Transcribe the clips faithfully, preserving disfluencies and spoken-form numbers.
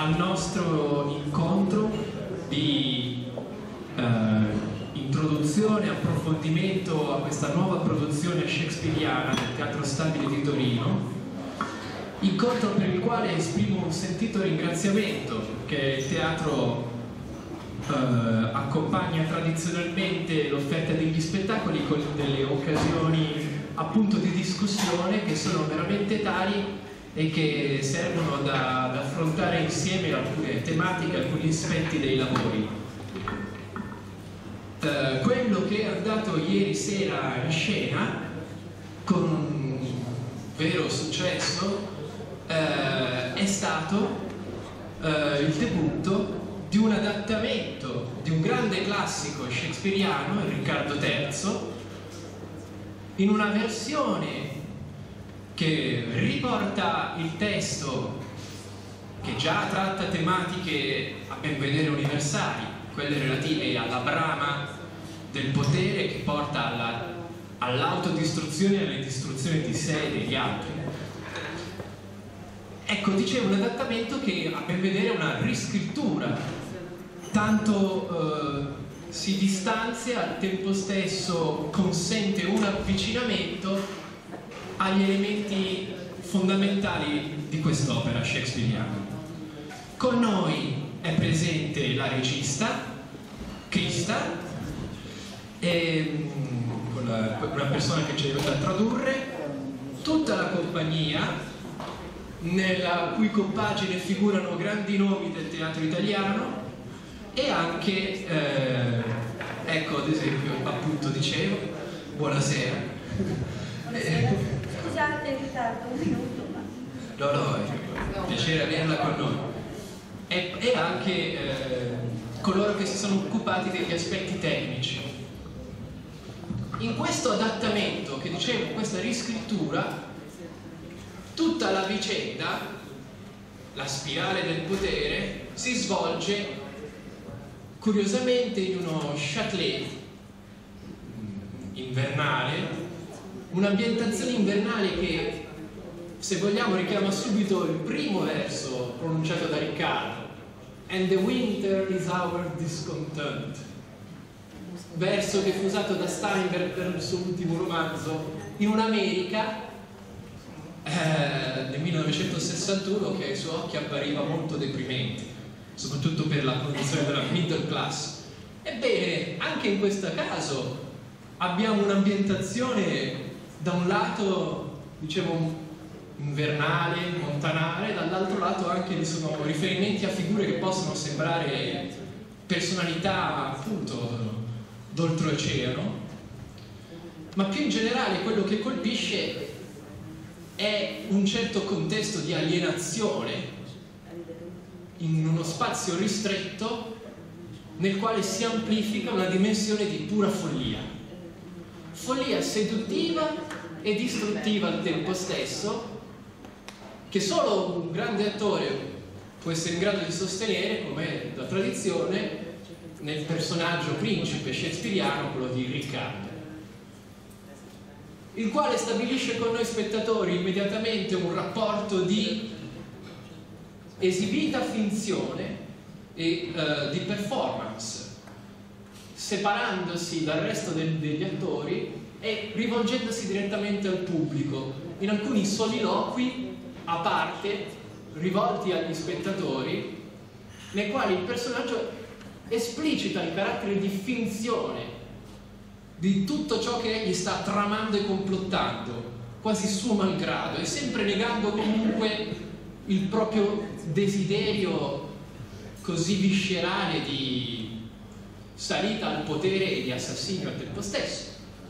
al nostro incontro di eh, introduzione, approfondimento a questa nuova produzione shakespeariana del Teatro Stabile di Torino, incontro per il quale esprimo un sentito ringraziamento, che il teatro eh, accompagna tradizionalmente l'offerta degli spettacoli con delle occasioni appunto di discussione che sono veramente tali e che servono da, da affrontare insieme alcune tematiche, alcuni aspetti dei lavori. Eh, quello che è andato ieri sera in scena con un vero successo eh, è stato eh, il debutto di un adattamento di un grande classico shakespeariano, il Riccardo terzo, in una versione che riporta il testo, che già tratta tematiche a ben vedere universali, quelle relative alla brama del potere che porta alla, all'autodistruzione e alle distruzioni di sé e degli altri. Ecco, dicevo, un adattamento che a ben vedere è una riscrittura, tanto eh, si distanzia, al tempo stesso consente un avvicinamento agli elementi fondamentali di quest'opera shakespeariana. Con noi è presente la regista Krista, e, una persona che ci aiuta a tradurre, tutta la compagnia, nella cui compagine figurano grandi nomi del teatro italiano, e anche, eh, ecco, ad esempio, appunto dicevo, buonasera. Buonasera. Scusate il ritardo, un minuto. Ma... No, no, è un piacere averla con noi. E, e anche eh, coloro che si sono occupati degli aspetti tecnici. In questo adattamento, che dicevo, questa riscrittura, tutta la vicenda, la spirale del potere, si svolge curiosamente in uno Châtelet invernale, un'ambientazione invernale che, se vogliamo, richiama subito il primo verso pronunciato da Riccardo, "And the winter is our discontent", verso che fu usato da Steinberg per il suo ultimo romanzo, in un'America eh, del millenovecentosessantuno che ai suoi occhi appariva molto deprimente, soprattutto per la condizione della middle class. Ebbene, anche in questo caso abbiamo un'ambientazione da un lato, dicevo, invernale, montanare, dall'altro lato anche vi sono riferimenti a figure che possono sembrare personalità appunto d'oltreoceano, ma più in generale quello che colpisce è un certo contesto di alienazione in uno spazio ristretto nel quale si amplifica una dimensione di pura follia, follia seduttiva e distruttiva al tempo stesso, che solo un grande attore può essere in grado di sostenere, come da tradizione, nel personaggio principe shakespeariano, quello di Riccardo, il quale stabilisce con noi spettatori immediatamente un rapporto di esibita finzione e uh, di performance, separandosi dal resto del, degli attori e rivolgendosi direttamente al pubblico in alcuni soliloqui a parte rivolti agli spettatori, nei quali il personaggio esplicita il carattere di finzione di tutto ciò che egli sta tramando e complottando, quasi suo malgrado, e sempre negando comunque il proprio desiderio così viscerale di salita al potere e di assassinio al tempo stesso.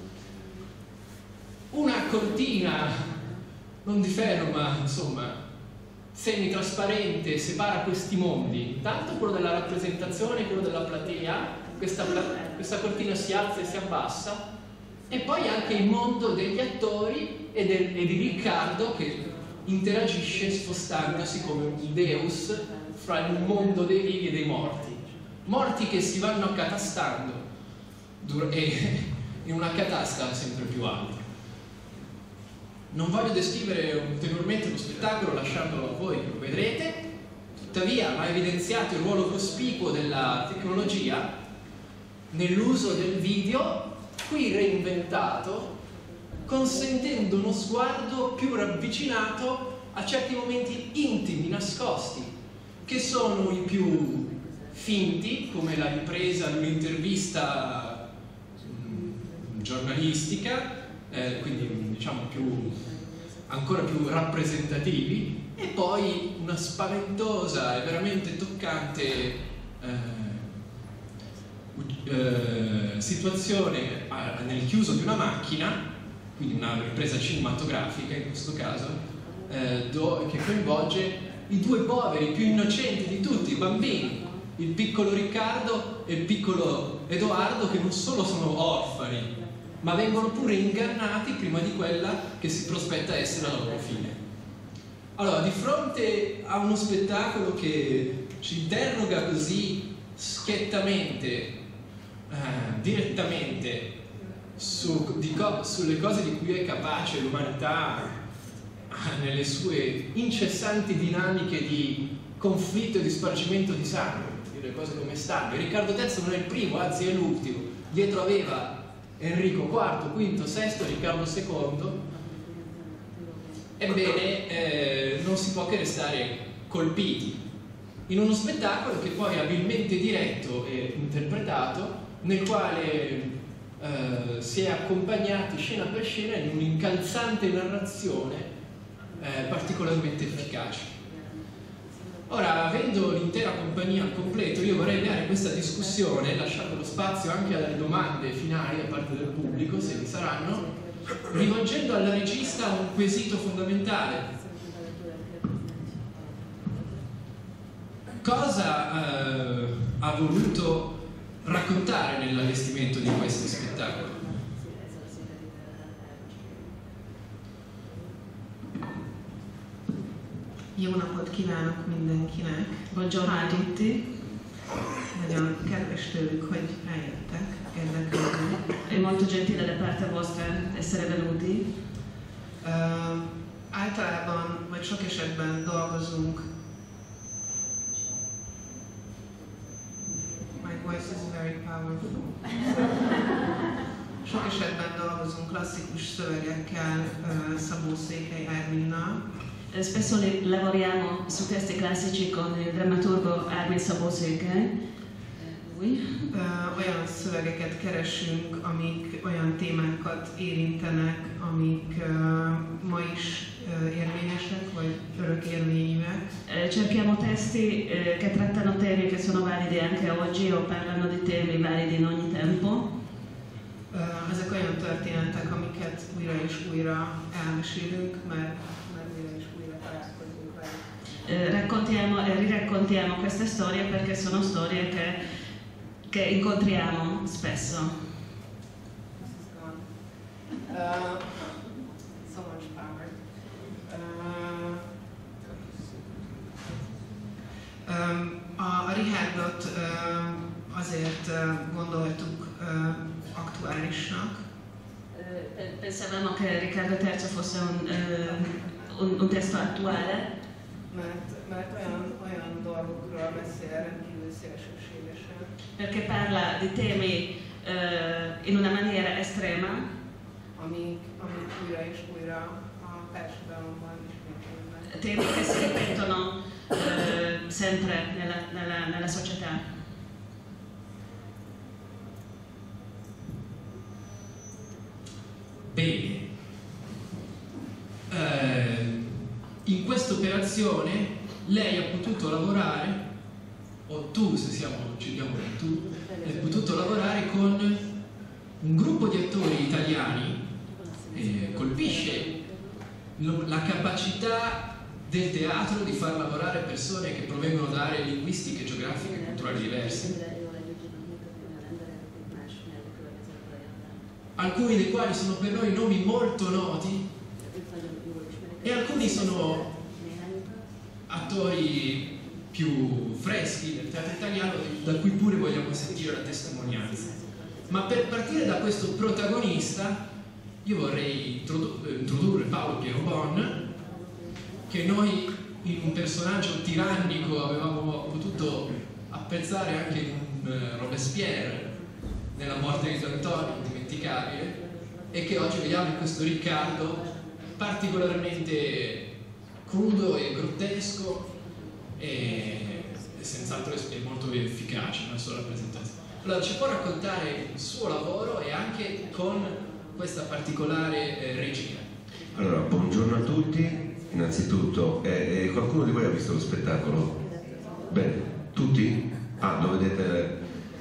Una cortina non di ferro, ma insomma semi-trasparente, separa questi mondi, intanto quello della rappresentazione e quello della platea. Questa, questa cortina si alza e si abbassa, e poi anche il mondo degli attori e, del, e di Riccardo, che interagisce spostandosi come un deus fra il mondo dei vivi e dei morti, morti che si vanno accatastando e in una catasta sempre più alta. Non voglio descrivere ulteriormente lo spettacolo, lasciandolo a voi, lo vedrete. Tuttavia va evidenziato il ruolo cospicuo della tecnologia nell'uso del video, qui reinventato, consentendo uno sguardo più ravvicinato a certi momenti intimi, nascosti, che sono i più finti, come la ripresa di un'intervista mh, giornalistica, eh, quindi diciamo più, ancora più rappresentativi, e poi una spaventosa e veramente toccante eh, eh, situazione a, nel chiuso di una macchina, quindi una ripresa cinematografica in questo caso, eh, do, che coinvolge i due poveri più innocenti di tutti, i bambini, il piccolo Riccardo e il piccolo Edoardo, che non solo sono orfani, ma vengono pure ingannati prima di quella che si prospetta essere la loro fine. Allora, di fronte a uno spettacolo che ci interroga così schiettamente, eh, direttamente su, di co sulle cose di cui è capace l'umanità eh, nelle sue incessanti dinamiche di conflitto e di spargimento di sangue, le cose come stanno. Riccardo terzo non è il primo, anzi è l'ultimo. Dietro aveva Enrico quarto, quinto, sesto, Riccardo secondo. Ebbene, eh, non si può che restare colpiti in uno spettacolo che poi è abilmente diretto e interpretato, nel quale eh, si è accompagnati scena per scena in un'incalzante narrazione eh, particolarmente efficace. Ora, avendo l'intera compagnia al completo, io vorrei avviare questa discussione, lasciando lo spazio anche alle domande finali da parte del pubblico, se vi saranno, rivolgendo alla regista un quesito fondamentale. Cosa eh, ha voluto raccontare nell'allestimento di questo spettacolo? Jó napot kívánok mindenkinek! Buongiorno a tutti. Nagyon kedves tőlük, hogy eljöttek, érdeklődni. È molto gentile da parte vostra essere venuti. Uh, általában, vagy sok esetben dolgozunk. My voice is very powerful. Sok esetben dolgozunk klasszikus szövegekkel, uh, Szabó Székely Árminnal. Spesso lavoriamo su testi classici con il drammaturgo Armin Szabó Székely. Lui. Uh, olyan szövegeket keresünk, amik olyan témákat érintenek, amik uh, ma is uh, érvényesek, vagy örök érvényűek. Eh, cerchiamo testi eh, che trattano temi che sono validi anche oggi o parlano di temi validi in ogni tempo. Uh, ezek olyan történetek, amiket újra és újra elmesélünk, mert, mert újra és újra találkozunk vele. Eh, raccontiamo e riraccontiamo queste storie perché sono storie che che incontriamo spesso. Uh, so much power. Uh, um, a, a Richardot uh, azért uh, gondoltuk uh, aktuálisnak. Pensavamo che Riccardo terzo fosse un, uh, un, un testo attuale. Mert, mert olyan, olyan dolgokról beszél rendkívül szélsőségesen. Perché parla di temi uh, in una maniera estrema, amik, amik újra és újra a társadalomban ismétlődnek. temi che si ripetono uh, sempre nella, nella, nella società. Bene. Eh, in questa operazione lei ha potuto lavorare, o tu, se siamo, ci diamo tu, hai potuto lavorare con un gruppo di attori italiani. Eh, colpisce la capacità del teatro di far lavorare persone che provengono da aree linguistiche, geografiche e culturali diverse, alcuni dei quali sono per noi nomi molto noti e alcuni sono attori più freschi del teatro italiano da cui pure vogliamo sentire la testimonianza. Ma per partire da questo protagonista io vorrei introdurre Paolo Piero Bon, che noi in un personaggio tirannico avevamo potuto apprezzare anche in un uh, Robespierre nella morte di D'Antoni, indimenticabile, e che oggi vediamo in questo Riccardo particolarmente crudo e grottesco e, e senz'altro è molto efficace nella sua rappresentazione. Allora, ci può raccontare il suo lavoro e anche con questa particolare eh, regia? Allora, buongiorno a tutti. Innanzitutto, eh, eh, qualcuno di voi ha visto lo spettacolo? Bene, tutti? Ah, lo vedete?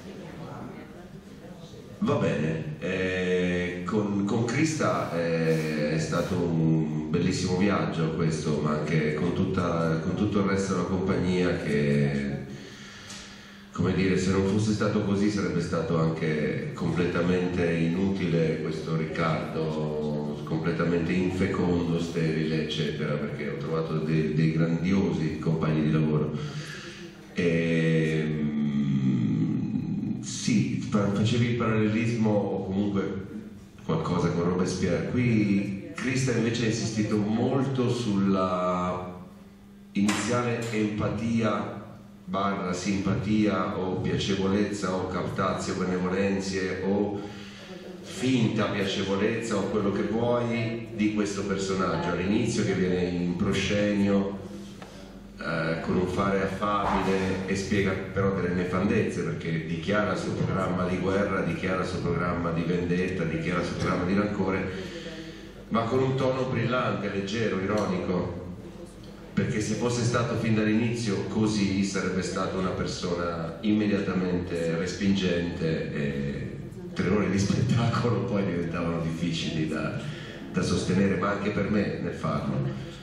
Va bene. Eh, con, con Krista eh, è stato un bellissimo viaggio questo, ma anche con, tutta, con tutto il resto della compagnia che, come dire, se non fosse stato così sarebbe stato anche completamente inutile questo Riccardo, completamente infecondo, sterile, eccetera, perché ho trovato dei, dei grandiosi compagni di lavoro. E, mm, sì, facevi il parallelismo o comunque qualcosa con Robespierre. Qui Krista invece ha insistito molto sulla iniziale empatia barra simpatia o piacevolezza o captazio benevolenzie o finta piacevolezza o quello che vuoi di questo personaggio all'inizio, che viene in proscenio eh, con un fare affabile e spiega però delle nefandezze, perché dichiara il suo programma di guerra, dichiara il suo programma di vendetta, dichiara il suo programma di rancore, ma con un tono brillante, leggero, ironico, perché se fosse stato fin dall'inizio così sarebbe stata una persona immediatamente respingente e tre ore di spettacolo poi diventavano difficili da, da sostenere, ma anche per me nel farlo.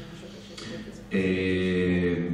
E,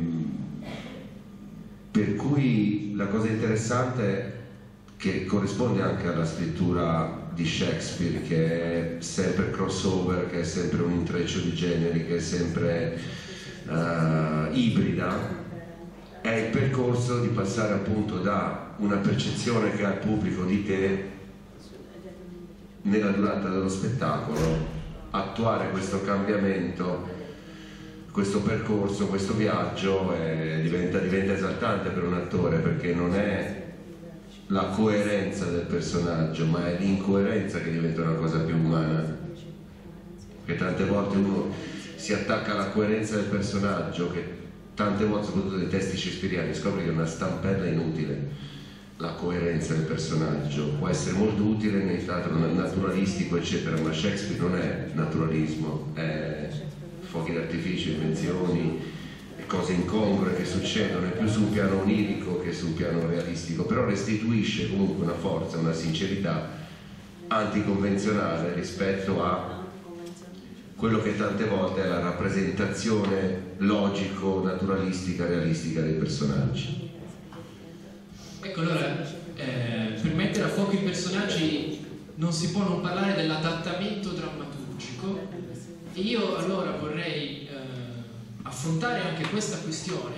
per cui la cosa interessante, che corrisponde anche alla scrittura di Shakespeare, che è sempre crossover, che è sempre un intreccio di generi, che è sempre uh, ibrida, è il percorso di passare appunto da una percezione che ha il pubblico di te nella durata dello spettacolo, attuare questo cambiamento, questo percorso, questo viaggio eh, diventa, diventa esaltante per un attore, perché non è la coerenza del personaggio, ma è l'incoerenza che diventa una cosa più umana. Perché tante volte uno si attacca alla coerenza del personaggio, che tante volte, soprattutto nei testi shakespeariani, scopre che è una stampella inutile. La coerenza del personaggio può essere molto utile nel teatro naturalistico, eccetera, ma Shakespeare non è naturalismo, è fuochi d'artificio, invenzioni, cose incongrue che succedono, è più su un piano onirico che su un piano realistico, però restituisce comunque una forza, una sincerità anticonvenzionale rispetto a quello che tante volte è la rappresentazione logico-naturalistica, realistica dei personaggi. Ecco, allora, eh, per mettere a fuoco i personaggi non si può non parlare dell'adattamento drammaturgico, e io allora vorrei eh, affrontare anche questa questione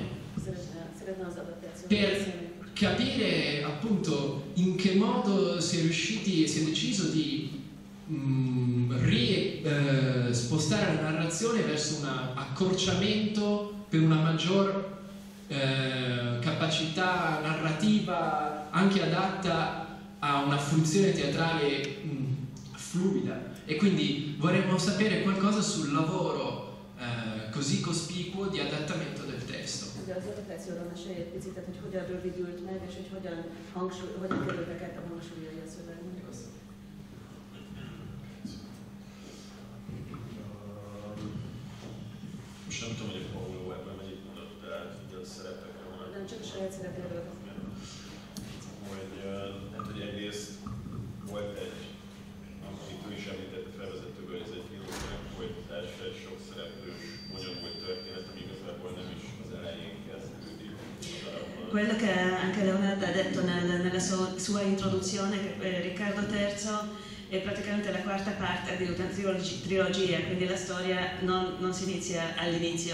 per capire appunto in che modo si è riusciti e si è deciso di mh, ri, eh, spostare la narrazione verso un accorciamento per una maggior Eh, capacità narrativa anche adatta a una fruizione teatrale mh, fluida, e quindi vorremmo sapere qualcosa sul lavoro eh, così cospicuo di adattamento del testo. Az adaptációról mesélj egy picit, hogy hogyan rövidült meg, és hogy hogyan, hangsúly, hogyan kerültek át a hangsúlyai a szövegnek. Most nem tudom, hogy a Pauló ebben mennyit mondott, de a szerepekre van. Nem csak a saját szerepéről. Hogy, hát, hogy egyrészt volt egy, amit ő is említett felvezetőből, hogy ez egy filmszerep folytatás, egy sok szereplős, bonyolult történet, ami igazából nem is az elején kezdődik. Quello che anche Leonardo ha detto nel, nella sua, sua introduzione, che eh, Riccardo terzo è praticamente la quarta parte di una trilogi, trilogia, quindi la storia non, non si inizia all'inizio.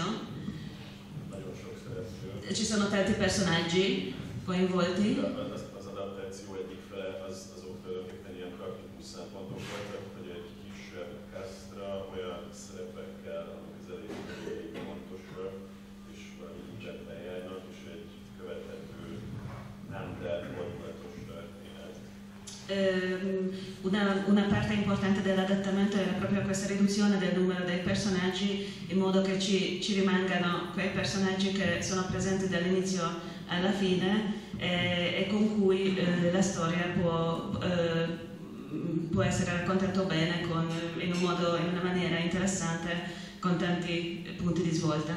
Ci sono tanti personaggi coinvolti. Az, az adaptáció egyik fele az, azok tulajdonképpen ilyen praktikus szempontok voltak, hogy egy kisebb casztra olyan szerepekkel, amik az elég fontosak, és valami ügyekben járnak, és egy követhető nem termordulatos történet. Una, una parte importante dell'adattamento era proprio questa riduzione del numero dei personaggi in modo che ci, ci rimangano quei personaggi che sono presenti dall'inizio alla fine e, e con cui eh, la storia può, eh, può essere raccontata bene con, in, un modo, in una maniera interessante con tanti punti di svolta.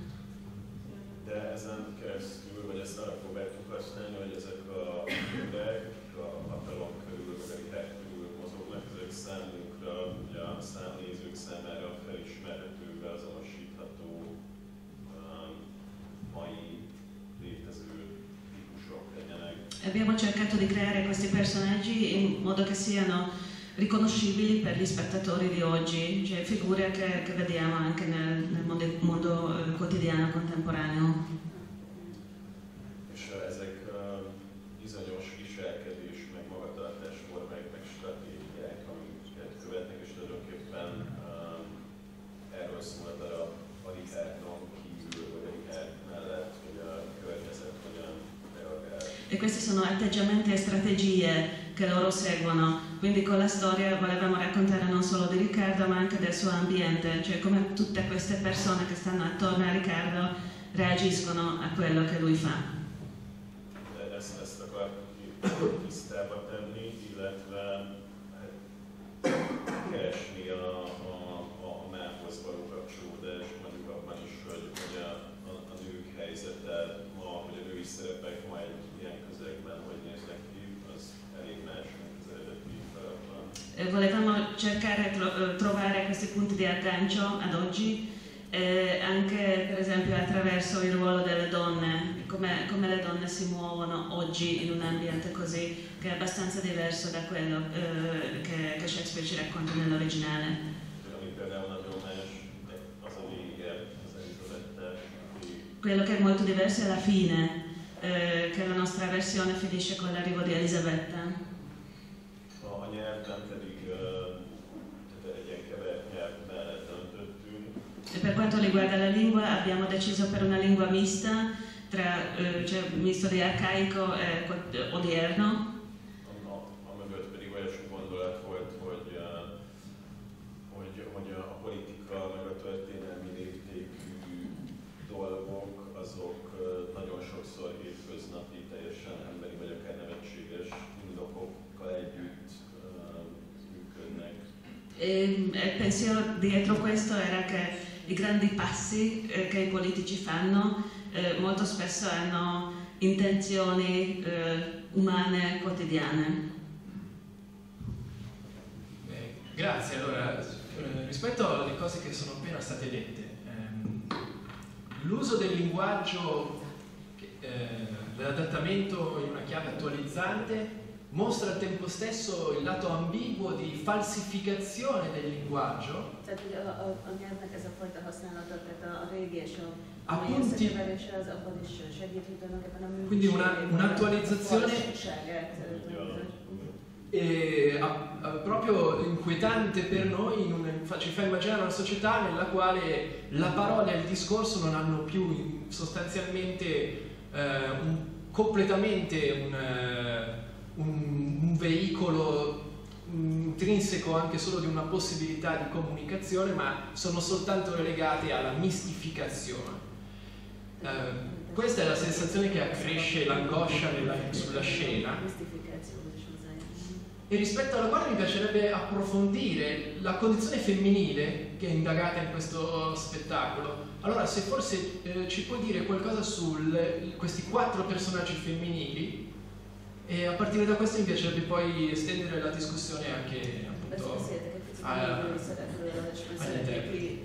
De ezen keresztül, vagy ezt arra próbáltuk használni, hogy ezek a emberek, a hatalom körül, vagy a viták körül mozognak, ezek számunkra, ugye a számnézők számára felismerhető, beazonosítható um, mai létező típusok legyenek. Abbiamo cercato di creare questi personaggi in modo che siano riconoscibili per gli spettatori di oggi, cioè figure che, che vediamo anche nel, nel mondo, mondo eh, quotidiano contemporaneo. És ezek uh, bizonyos viselkedés, meg magatartás formák, meg stratégiák, amiket követnek, és tulajdonképpen uh, erről szól a darab a Richardon kívül, vagy a Richard mellett, hogy a környezet hogyan reagál. E questi sono atteggiamenti e strategie che loro seguono, quindi con la storia volevamo raccontare non solo di Riccardo ma anche del suo ambiente, cioè come tutte queste persone che stanno attorno a Riccardo reagiscono a quello che lui fa. Ezt, ezt akartuk tisztába tenni, illetve hát, keresni a, a, a mához való kapcsolódást, mondjuk abban is, hogy, hogy a, a, a nők helyzete ma, hogy a női szerepek ma egy ilyen közegben hogy néznek ki, az elég más, mint az eredeti darabban. Volevamo cercare di tro trovare questi punti di aggancio ad oggi, eh, anche per esempio attraverso il ruolo delle donne, come, come le donne si muovono oggi in un ambiente così, che è abbastanza diverso da quello eh, che, che Shakespeare ci racconta nell'originale. Quello che è molto diverso è la fine, eh, che la nostra versione finisce con l'arrivo di Elisabetta. E per quanto riguarda la lingua abbiamo deciso per una lingua mista, tra, eh, cioè misto di arcaico e odierno. E il pensiero dietro questo era che i grandi passi eh, che i politici fanno eh, molto spesso hanno intenzioni eh, umane quotidiane. Eh, grazie, allora eh, rispetto alle cose che sono appena state dette, ehm, l'uso del linguaggio eh, dell'adattamento in una chiave attualizzante mostra al tempo stesso il lato ambiguo di falsificazione del linguaggio. Tehát ugye a, a, a nyelvnek ez a fajta használata, tehát a, a régi és a Appunti, mai összekeverése az abban is segít, hogy tulajdonképpen a quindi una, működésében un'attualizzazione e, a, a, proprio inquietante per noi, in un, ci fa immaginare una società nella quale la parola e il discorso non hanno più sostanzialmente eh, un, completamente un Un, un veicolo intrinseco anche solo di una possibilità di comunicazione, ma sono soltanto relegati alla mistificazione. Eh, questa è la sensazione che accresce l'angoscia sulla scena e rispetto alla quale mi piacerebbe approfondire la condizione femminile che è indagata in questo spettacolo. Allora, se forse eh, ci puoi dire qualcosa su questi quattro personaggi femminili. E a partire da questo mi piacerebbe poi estendere la discussione anche appunto agli interpreti.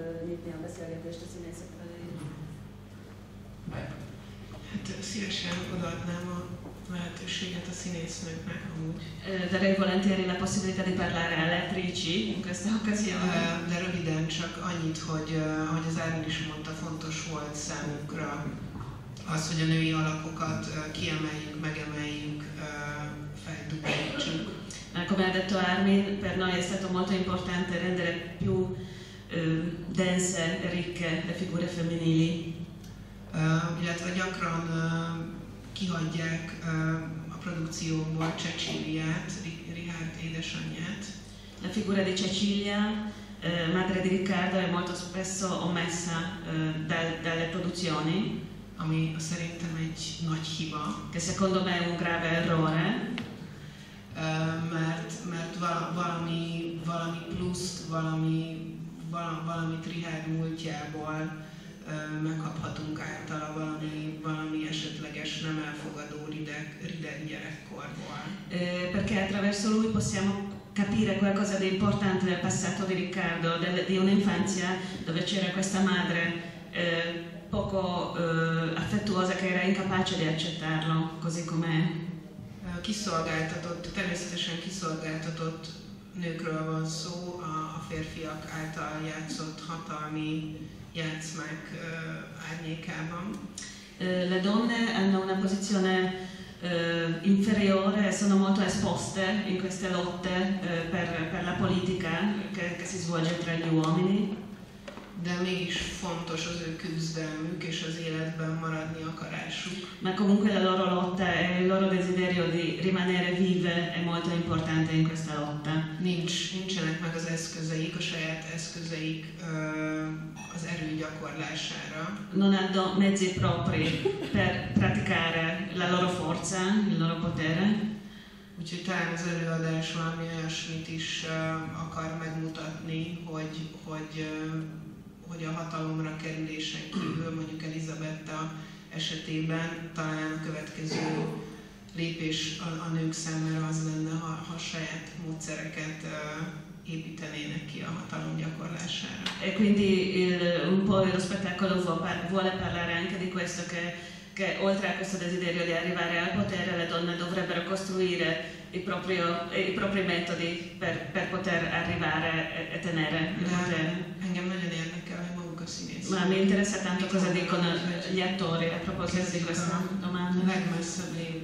Hát szívesen odaadnám a lehetőséget a színésznőknek amúgy. Darei volentieri la possibilità di parlare alle attrici in questa occasione. De röviden csak annyit, hogy, hogy az Ármin is mondta, fontos volt számunkra az, hogy a női alakokat kiemeljük, megemeljük, feldubítsuk. Come ha detto Armin, per noi è stato molto importante rendere più eh, dense e ricche le figure femminili. illetve gyakran kihagyják a produkcióból Ceciliát, Richard édesanyját. La figura di Cecilia, eh, madre di Riccardo, è molto spesso omessa eh, dal, dalle produzioni, ami szerintem egy nagy hiba. Che secondo me è un grave errore. Uh, mert, mert valami, valami pluszt, valami, valamit Richard múltjából uh, megkaphatunk általa, valami, valami esetleges nem elfogadó rideg, rideg gyerekkorból. Eh, perché attraverso lui possiamo capire qualcosa di importante del passato di Riccardo, del, di un'infanzia dove c'era questa madre eh, poco eh, affettuosa che era incapace di accettarlo così com'è. Kiszolgáltatott, természetesen kiszolgáltatott nőkről van szó, a, a férfiak által játszott hatalmi játszmák uh, árnyékában. Le donne hanno una posizione uh, inferiore e sono molto esposte in queste lotte uh, per, per la politica che, che si svolge tra gli uomini. De mégis fontos az ő küzdelmük és az életben maradni akarásuk. Ma comunque la loro lotta e il loro desiderio di rimanere vive è molto importante in questa lotta. Nincs, nincsenek meg az eszközeik, a saját eszközeik az erő gyakorlására. Non hanno mezzi propri per praticare la loro forza, il loro potere. Úgyhogy talán az előadás valami olyasmit is akar megmutatni, hogy, hogy hogy a hatalomra kerülésen kívül, mondjuk Elizabetta esetében talán a következő lépés a, a nők számára az lenne, ha, ha saját módszereket uh, építenének ki a hatalom gyakorlására. E quindi il, un po' lo spettacolo vuole parlare anche di questo, che, che oltre a questo desiderio di arrivare al potere, le donne dovrebbero costruire i propri, i propri metodi per, per poter arrivare e, e tenere il potere. Engem nagyon érdekel, hogy maguk a színészek. Ma mi interessa tanto cosa dicono gli attori a proposito di questa domanda. Legmesszebb lévő.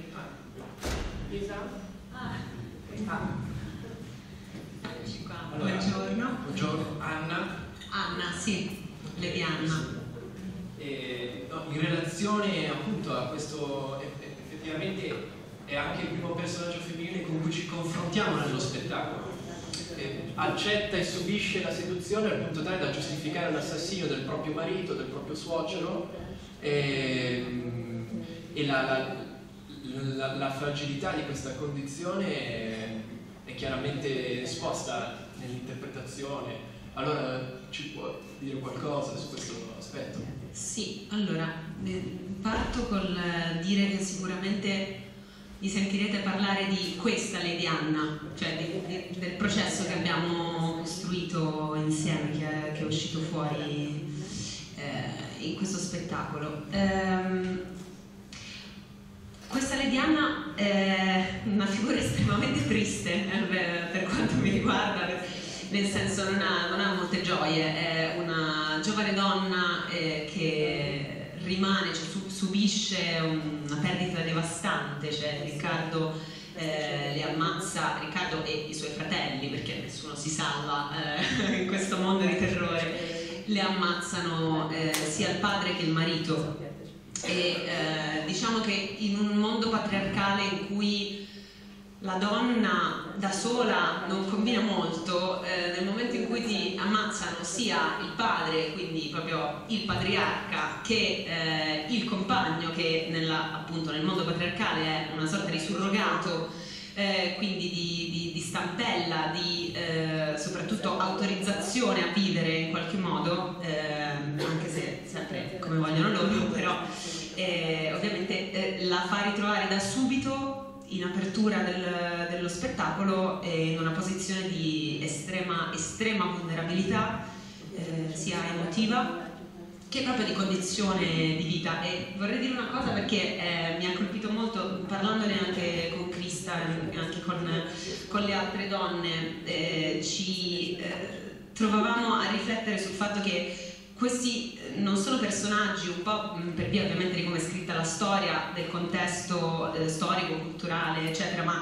Allora, buongiorno. Buongiorno, Anna. Anna, sì, Lady Anna. E, no, in relazione appunto a questo, effettivamente è anche il primo personaggio femminile con cui ci confrontiamo nello spettacolo. E accetta e subisce la seduzione al punto tale da giustificare l'assassinio del proprio marito, del proprio suocero, e, e la, la, la, la fragilità di questa condizione è, è chiaramente esposta nell'interpretazione. Allora ci può dire qualcosa su questo aspetto? Sì, allora parto col dire che sicuramente vi sentirete parlare di questa Lady Anna, cioè di, di, del processo che abbiamo costruito insieme, che è, che è uscito fuori eh, in questo spettacolo. Ehm, questa Lady Anna è una figura estremamente triste eh, per, per quanto mi riguarda, nel senso non ha, non ha molte gioie, è una giovane donna eh, che rimane, cioè, subisce una perdita devastante, cioè Riccardo eh, li ammazza, Riccardo e i suoi fratelli, perché nessuno si salva eh, in questo mondo di terrore, le ammazzano eh, sia il padre che il marito e eh, diciamo che in un mondo patriarcale in cui la donna da sola non combina molto, eh, nel momento in cui ti ammazzano sia il padre, quindi proprio il patriarca, che eh, il compagno, che nella, appunto nel mondo patriarcale è una sorta di surrogato, eh, quindi di, di, di stampella, di eh, soprattutto autorizzazione a vivere in qualche modo, eh, anche se sempre come vogliono loro, però eh, ovviamente eh, la fa ritrovare da subito in apertura del, dello spettacolo e in una posizione di estrema, estrema vulnerabilità, eh, sia emotiva che proprio di condizione di vita. E vorrei dire una cosa perché eh, mi ha colpito molto, parlandone anche con Krista, anche con, con le altre donne, eh, ci eh, trovavamo a riflettere sul fatto che questi non sono personaggi, un po' per via ovviamente di come è scritta la storia, del contesto eh, storico, culturale, eccetera, ma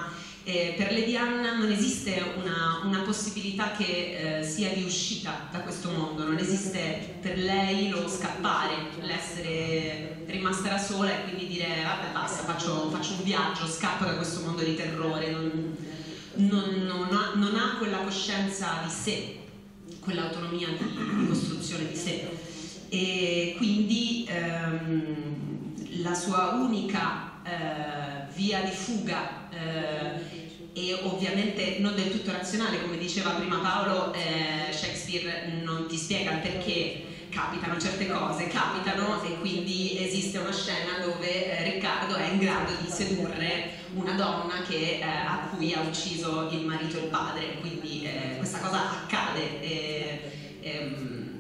Eh, per Lady Anna non esiste una, una possibilità che eh, sia di uscita da questo mondo, non esiste per lei lo scappare, l'essere rimasta da sola e quindi dire vabbè basta, faccio, faccio un viaggio, scappo da questo mondo di terrore, non, non, non, ha, non ha quella coscienza di sé, quell'autonomia di, di costruzione di sé, e quindi ehm, la sua unica eh, via di fuga eh, e ovviamente non del tutto razionale, come diceva prima Paolo, eh, Shakespeare non ti spiega il perché capitano certe cose, capitano, e quindi esiste una scena dove eh, Riccardo è in grado di sedurre una donna che, eh, a cui ha ucciso il marito e il padre, quindi eh, questa cosa accade, e, ehm,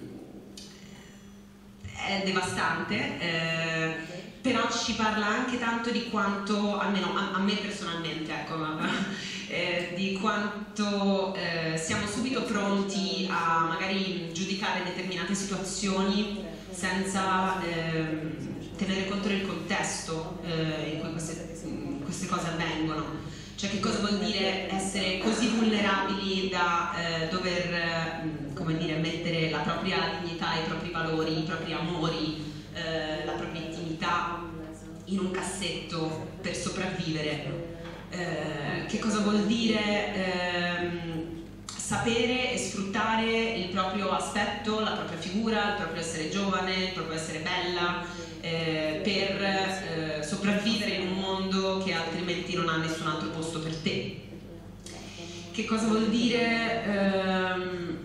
è devastante, eh, però ci parla anche tanto di quanto, almeno a, a me personalmente, ecco, eh, di quanto eh, siamo subito pronti a magari giudicare determinate situazioni senza eh, tenere conto del contesto eh, in cui queste, queste cose avvengono. Cioè, che cosa vuol dire essere così vulnerabili da eh, dover eh, come dire, mettere la propria dignità, i propri valori, i propri amori, eh, la propria intimità in un cassetto per sopravvivere. Eh, che cosa vuol dire ehm, sapere e sfruttare il proprio aspetto, la propria figura, il proprio essere giovane, il proprio essere bella, eh, per eh, sopravvivere in un mondo che altrimenti non ha nessun altro posto per te. Che cosa vuol dire ehm,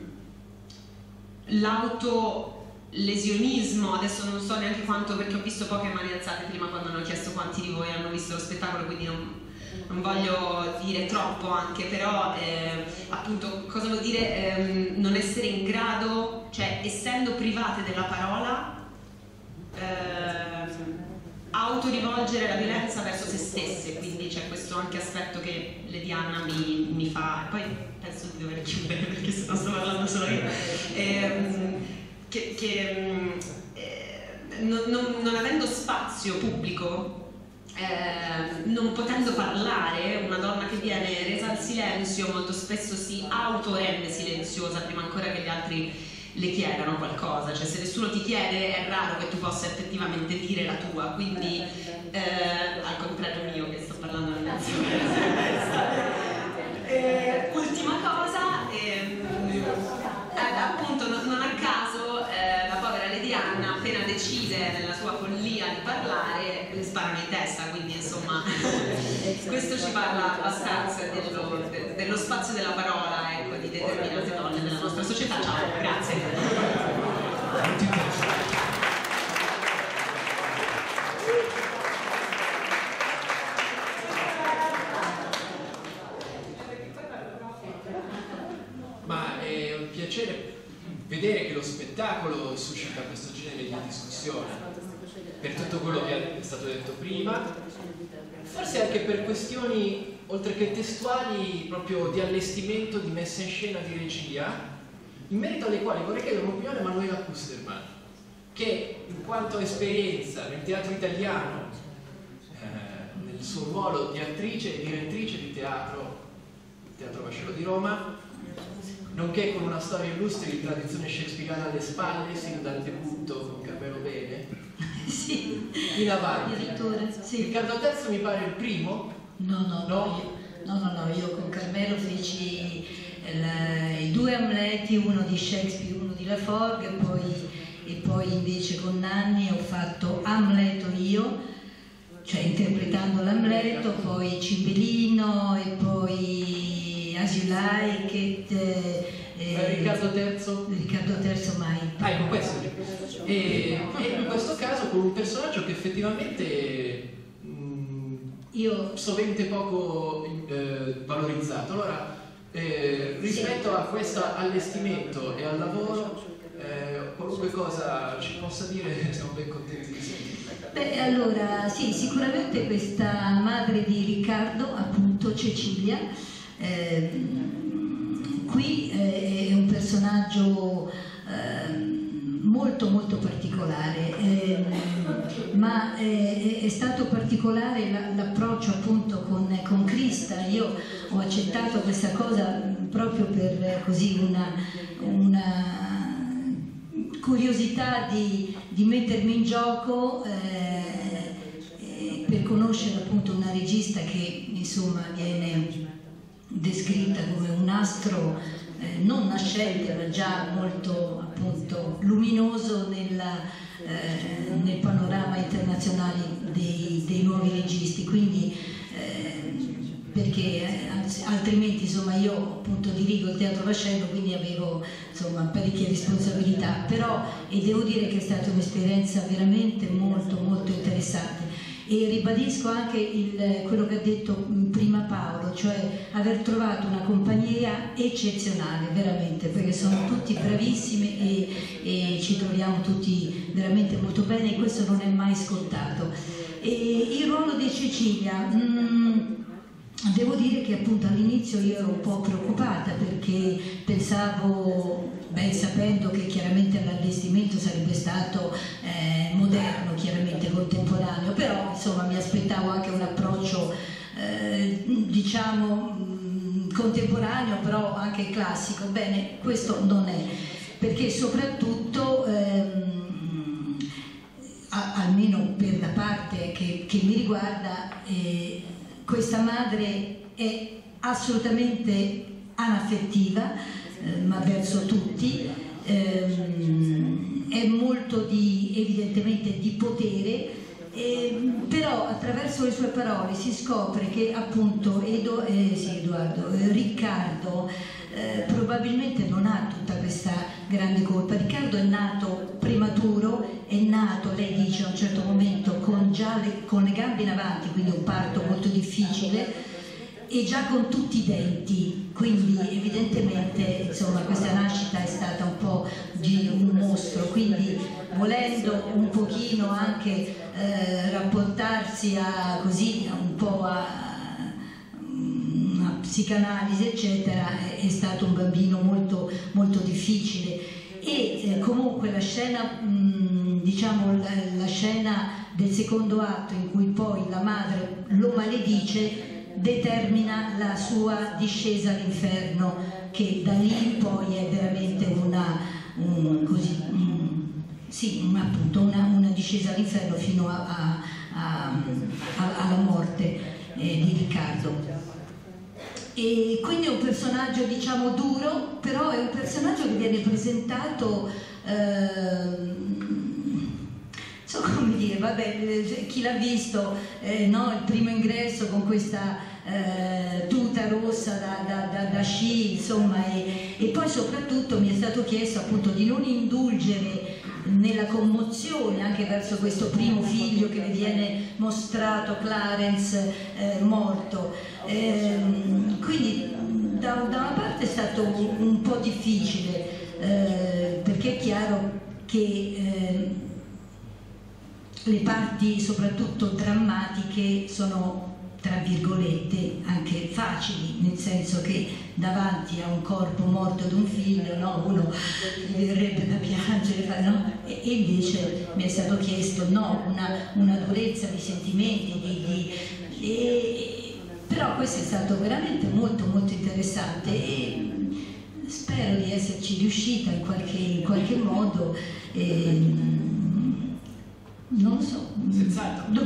l'autolesionismo? Adesso non so neanche quanto, perché ho visto poche mani alzate prima quando hanno chiesto quanti di voi hanno visto lo spettacolo, quindi non, non voglio dire troppo anche, però eh, appunto cosa vuol dire ehm, non essere in grado, cioè essendo private della parola, ehm, autorivolgere la violenza verso se stesse, quindi c'è questo anche aspetto che Lady Anna mi, mi fa, e poi penso di dover chiudere perché sennò sto parlando solo io, ehm, che, che eh, non, non, non avendo spazio pubblico, eh, non potendo parlare, una donna che viene resa al silenzio molto spesso si autorende silenziosa prima ancora che gli altri le chiedano qualcosa, cioè se nessuno ti chiede è raro che tu possa effettivamente dire la tua, quindi eh, al contrario mio che sto parlando nel mezzo. eh, ultima cosa, ehm, eh, appunto non, non a caso eh, la povera Lady Anna appena decide nella sua follia di parlare le sparano in testa, quindi insomma questo ci parla abbastanza dello, de, dello spazio della parola, ecco, di determinate donne della nostra società. Ciao, grazie. Ma è un piacere vedere che lo spettacolo suscita questo genere di discussione, per tutto quello che è stato detto prima, forse anche per questioni, oltre che testuali, proprio di allestimento, di messa in scena, di regia, in merito alle quali vorrei chiedere un'opinione a Manuela Kusterman, che in quanto esperienza nel teatro italiano, eh, nel suo ruolo di attrice e direttrice di teatro, Teatro Vascello di Roma, nonché con una storia illustre di tradizione shakespeariana alle spalle, sin dal debutto con Carmelo Bene, sì, in avanti. addirittura, sì. Riccardo terzo mi pare il primo? No, no, no, io, no, no, no, io con Carmelo feci la, i due Amleti, uno di Shakespeare, uno di Laforgue, e poi, e poi invece con Nanni ho fatto Amleto io, cioè interpretando l'Amleto, poi Cipellino e poi As You Like It, eh, Riccardo terzo? Riccardo terzo mai. Ah, ecco questo. E, e in questo caso con un personaggio che effettivamente mh, io sovente poco eh, valorizzato. Allora, eh, rispetto a questo allestimento e al lavoro, eh, qualunque cosa ci possa dire, siamo ben contenti di sentire. Beh, allora, sì, sicuramente questa madre di Riccardo, appunto Cecilia, ehm, qui eh, è un personaggio ehm, molto molto molto particolare, eh, ma eh, è stato particolare la, l'approccio appunto con, con Krista. Io ho accettato questa cosa proprio per così una, una curiosità di, di mettermi in gioco, eh, per conoscere appunto una regista che insomma viene descritta come un astro eh, non nascente ma già molto appunto luminoso nella, eh, nel panorama internazionale dei, dei nuovi registi, quindi eh, perché eh, altrimenti insomma io appunto dirigo il Teatro Vascello, quindi avevo insomma parecchie responsabilità, però e devo dire che è stata un'esperienza veramente molto molto interessante. E ribadisco anche il, quello che ha detto prima Paolo, cioè aver trovato una compagnia eccezionale, veramente, perché sono tutti bravissimi e, e ci troviamo tutti veramente molto bene, e questo non è mai scontato. E il ruolo di Cecilia, mh, devo dire che appunto all'inizio io ero un po' preoccupata, perché pensavo, ben sapendo che chiaramente l'allestimento sarebbe stato eh, moderno, chiaramente contemporaneo, però insomma mi aspettavo anche un approccio eh, diciamo mh, contemporaneo, però anche classico. Bene, questo non è, perché soprattutto ehm, a, almeno per la parte che, che mi riguarda, eh, questa madre è assolutamente anaffettiva, eh, ma verso tutti, ehm, è molto di, evidentemente di potere, eh, però attraverso le sue parole si scopre che appunto Edo, eh, sì, Edoardo, eh, Riccardo eh, probabilmente non ha tutta questa grande colpa. Riccardo è nato prematuro, è nato, lei dice a un certo momento, con, già le, con le gambe in avanti, quindi un parto molto difficile, e già con tutti i denti, quindi evidentemente insomma questa nascita è stata un po' di un mostro, quindi volendo un pochino anche eh, rapportarsi a così un po' a una psicanalisi eccetera, è, è stato un bambino molto molto difficile. E eh, comunque la scena mh, diciamo la, la scena del secondo atto, in cui poi la madre lo maledice, determina la sua discesa all'inferno, che da lì in poi è veramente una un, così un, sì, un, appunto una, una discesa all'inferno fino a, a, a, a, alla morte eh, di Riccardo. E quindi è un personaggio diciamo duro, però è un personaggio che viene presentato eh, so come dire, vabbè, chi l'ha visto, eh, no, il primo ingresso con questa eh, tuta rossa da, da, da, da sci, insomma, e, e poi soprattutto mi è stato chiesto appunto di non indulgere nella commozione anche verso questo primo figlio che le viene mostrato, Clarence, eh, morto. Eh, quindi da, da una parte è stato un, un po' difficile, eh, perché è chiaro che eh, le parti soprattutto drammatiche sono tra virgolette anche facili, nel senso che davanti a un corpo morto di un figlio, no, uno gli verrebbe da piangere, no? E, e invece mi è stato chiesto no, una, una durezza di sentimenti, di, di, e, però questo è stato veramente molto molto interessante e spero di esserci riuscita in qualche, in qualche modo. E, non lo so. Senz'altro.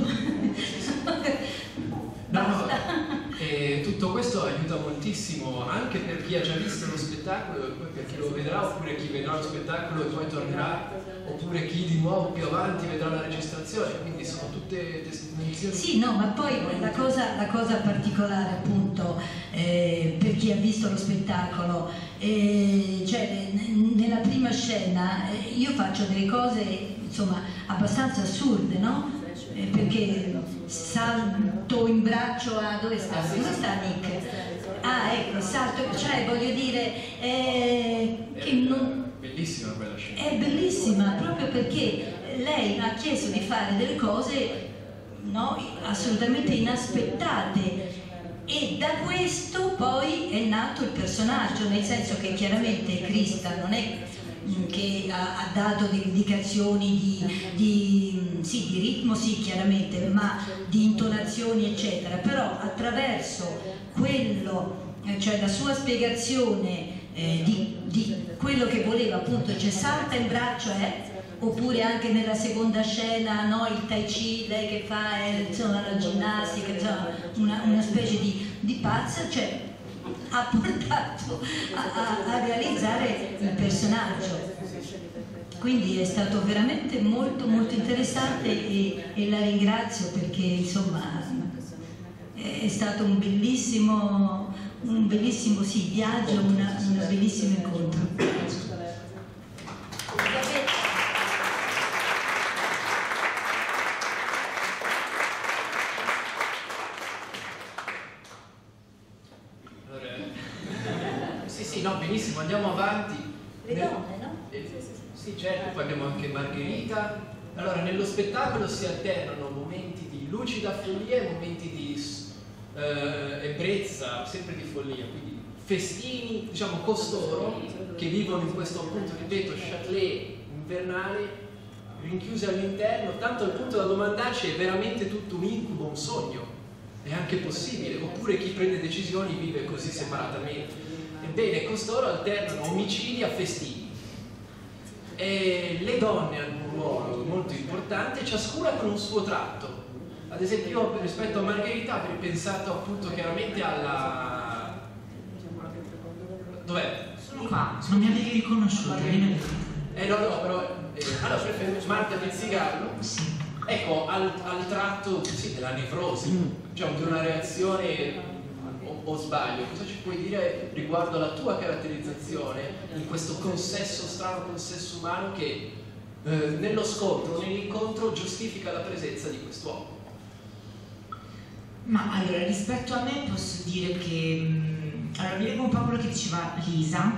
No, no, e tutto questo aiuta moltissimo anche per chi ha già visto lo spettacolo e poi per chi lo vedrà, oppure chi vedrà lo spettacolo e poi tornerà, oppure chi di nuovo più avanti vedrà la registrazione, quindi sono tutte destinazioni. Sì, no, ma poi la cosa, la cosa particolare appunto eh, per chi ha visto lo spettacolo, eh, cioè nella prima scena eh, io faccio delle cose insomma abbastanza assurde, no? Eh, perché salto in braccio a dove sta? Dove sta Nick? Ah, ecco, salto, cioè voglio dire eh, che non... Bellissima quella scena. È bellissima proprio perché lei ha chiesto di fare delle cose no, assolutamente inaspettate e da questo poi è nato il personaggio, nel senso che chiaramente Krista non è che ha, ha dato delle indicazioni di, di, sì, di ritmo, sì, chiaramente, ma di intonazioni, eccetera. Però attraverso quello, cioè la sua spiegazione eh, di, di quello che voleva, appunto, cioè salta in braccio, eh, oppure anche nella seconda scena, no, il tai chi, lei che fa eh, insomma, la ginnastica, insomma, una, una specie di, di pazza, cioè ha portato a, a, a realizzare il personaggio. Quindi è stato veramente molto molto interessante e, e la ringrazio perché insomma è stato un bellissimo, un bellissimo sì, viaggio, una, un bellissimo incontro. No, benissimo, andiamo avanti. Le donne, no? Eh, sì, certo, poi abbiamo anche Margherita. Allora, nello spettacolo si alternano momenti di lucida follia e momenti di eh, ebbrezza, sempre di follia, quindi festini, diciamo, costoro che vivono in questo, appunto, ripeto, châtelet invernale, rinchiusi all'interno, tanto al punto da domandarci: è veramente tutto un incubo, un sogno? È anche possibile? Oppure chi prende decisioni vive così separatamente? Ebbene, costoro alternano omicidi a festini. E le donne hanno un ruolo molto importante, ciascuna con un suo tratto. Ad esempio, io rispetto a Margherita avrei pensato appunto chiaramente alla... Dov'è? Sono qua, non mi avevi riconosciuto. Eh no, no, però... Eh, allora, preferisco Marta Pizzigallo? Sì. Ecco, al, al tratto sì, della nevrosi, mm. cioè di una reazione... O sbaglio, cosa ci puoi dire riguardo alla tua caratterizzazione in questo consesso, strano consesso umano che eh, nello scontro, nell'incontro giustifica la presenza di quest'uomo? Ma allora, rispetto a me posso dire che mh, allora mi leggo un po' quello che diceva Lisa,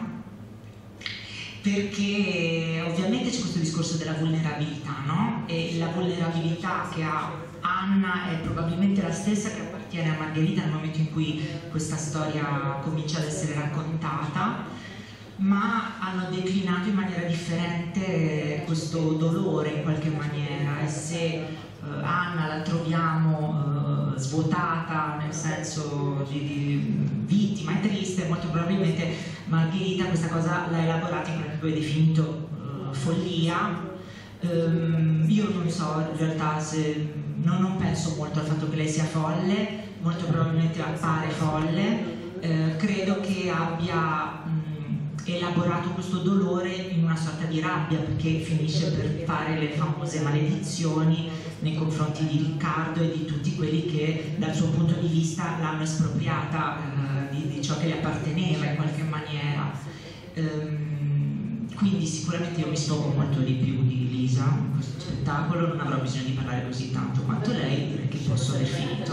perché ovviamente c'è questo discorso della vulnerabilità, no? E la vulnerabilità che ha Anna è probabilmente la stessa che appartiene a Margherita nel momento in cui questa storia comincia ad essere raccontata, ma hanno declinato in maniera differente questo dolore in qualche maniera. E se eh, Anna la troviamo eh, svuotata, nel senso di, di vittima e triste, molto probabilmente Margherita questa cosa l'ha elaborata in quello che poi hai definito eh, follia. Um, io non so in realtà se non, non penso molto al fatto che lei sia folle, molto probabilmente appare folle, eh, credo che abbia mh, elaborato questo dolore in una sorta di rabbia, perché finisce per fare le famose maledizioni nei confronti di Riccardo e di tutti quelli che dal suo punto di vista l'hanno espropriata eh, di, di ciò che le apparteneva in qualche maniera. Um, quindi sicuramente io mi sfogo molto di più di Lisa in questo spettacolo, non avrò bisogno di parlare così tanto quanto lei, direi che posso aver finito.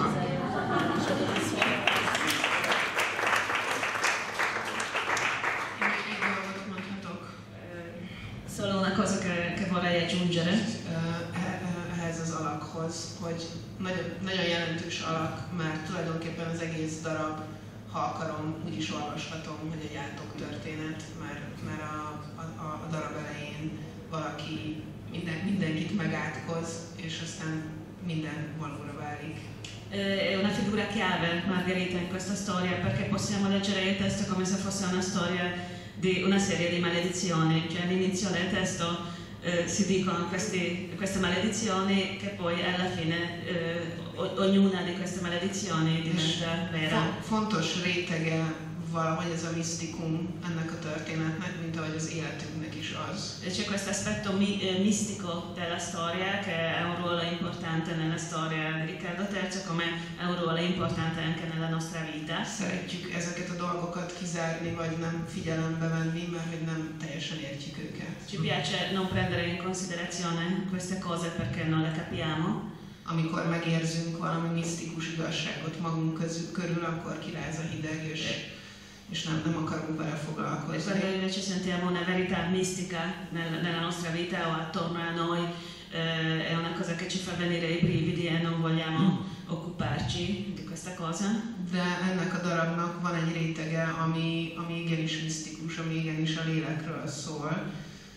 Solo una cosa che, che vorrei aggiungere. Ehhez az alakhoz, hogy nagyon, nagyon jelentős alak, mert tulajdonképpen az egész darab, ha akarom, úgy is olvashatom, hogy egy átok-történet, mert, mert a, a, a darab elején valaki minden, mindenkit megátkoz, és aztán minden valóra válik. È una figura chiave Margherita in questa storia, perché possiamo leggere il testo come se fosse una storia di una serie di maledizioni, cioè all'inizio del testo eh, si dicono questi, queste maledizioni che poi alla fine eh, ognuna di queste maledizioni diventa vera. Fontos rétege valahogy ez a misztikum ennek a történetnek, mint ahogy az életünknek is az. C'è questo aspetto mi, eh, mistico della storia che ha un ruolo importante nella storia di Riccardo terzo, come ha un ruolo importante anche nella nostra vita. Szeretjük ezeket a dolgokat kizárni, vagy nem figyelembe venni, mert hogy nem teljesen értjük őket. Ci piace non prendere in considerazione queste cose perché non le capiamo. Amikor megérzünk valami misztikus igazságot magunk közül, körül, akkor kiráz a hideg, és, és nem, nem akarunk vele foglalkozni. Quando invece sentiamo una verità mistica nel, nella nostra vita o attorno a noi, eh, è una cosa che ci fa venire i brividi e non vogliamo mm. occuparci di questa cosa. De ennek a darabnak van egy rétege, ami, ami igenis misztikus, ami igenis a lélekről szól.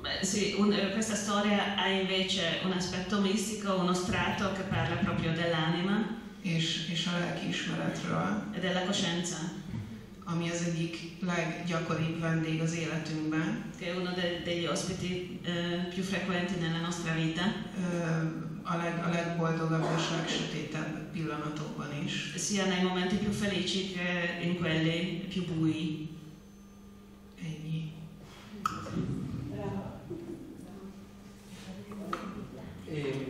Beh, sì, un, questa storia ha invece un aspetto mistico, uno strato che parla proprio dell'anima és, és a lelkiismeretről, e della coscienza, ami az egyik leggyakoribb vendég az életünkben. Che è uno de, degli ospiti eh, più frequenti nella nostra vita. A, leg, a legboldogabb és legsötétebb pillanatokban is. Sia nei momenti più felici che in quelli più bui. Ennyi. E,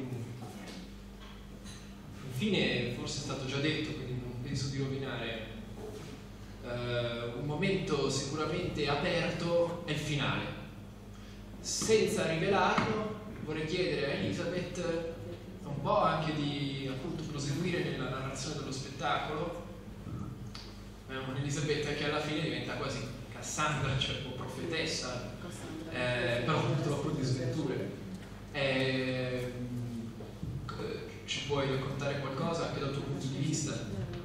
infine, forse è stato già detto, quindi non penso di rovinare, uh, un momento sicuramente aperto è il finale. Senza rivelarlo, vorrei chiedere a Elisabeth un po' anche di appunto proseguire nella narrazione dello spettacolo. Abbiamo Elisabetta che alla fine diventa quasi Cassandra, cioè un po' profetessa, eh, però purtroppo di sventure. Eh, ci puoi raccontare qualcosa anche dal tuo punto di vista?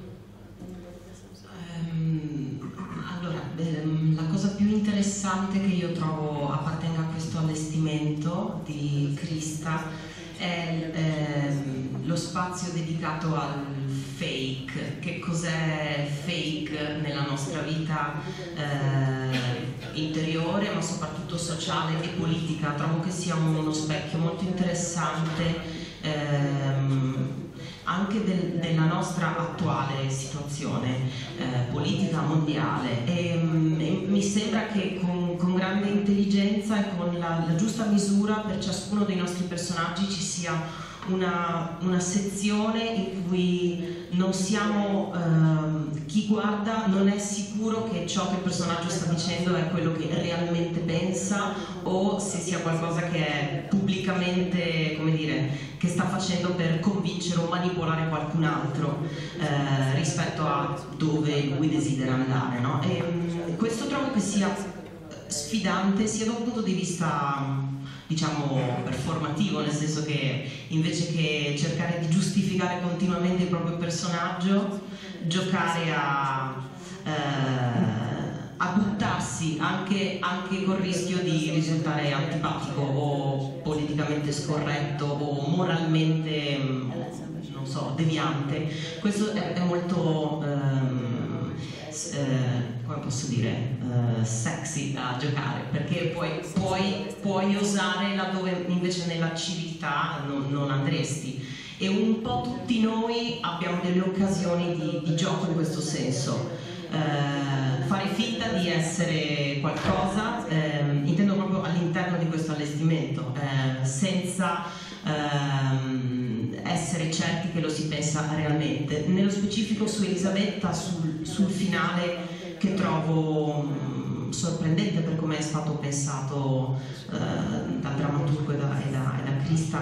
Um, allora, ehm, la cosa più interessante che io trovo appartenga a questo allestimento di Krista è ehm, lo spazio dedicato al fake. Che cos'è fake nella nostra vita eh, interiore, ma soprattutto sociale e politica? Trovo che sia uno specchio molto interessante ehm, anche del, della nostra attuale situazione eh, politica mondiale e, e mi sembra che con, con grande intelligenza e con la, la giusta misura per ciascuno dei nostri personaggi ci sia una, una sezione in cui non siamo, ehm, chi guarda non è sicuro che ciò che il personaggio sta dicendo è quello che realmente pensa o se sia qualcosa che è pubblicamente, come dire, che sta facendo per convincere o manipolare qualcun altro eh, rispetto a dove lui desidera andare, no? E, mh, questo trovo che sia sfidante sia da un punto di vista diciamo performativo, nel senso che invece che cercare di giustificare continuamente il proprio personaggio, giocare a, eh, a buttarsi anche, anche col rischio di risultare antipatico o politicamente scorretto o moralmente, non so, deviante. Questo è, è molto ehm, eh, come posso dire, uh, sexy da giocare, perché puoi, puoi, puoi osare laddove invece nella civiltà non, non andresti. E un po' tutti noi abbiamo delle occasioni di, di gioco in questo senso. Uh, fare finta di essere qualcosa, uh, intendo proprio all'interno di questo allestimento, uh, senza uh, essere certi che lo si pensa realmente. Nello specifico su Elisabetta, sul, sul finale, che trovo mh, sorprendente per come è stato pensato eh, dal drammaturgo e da, e da, e da Krista.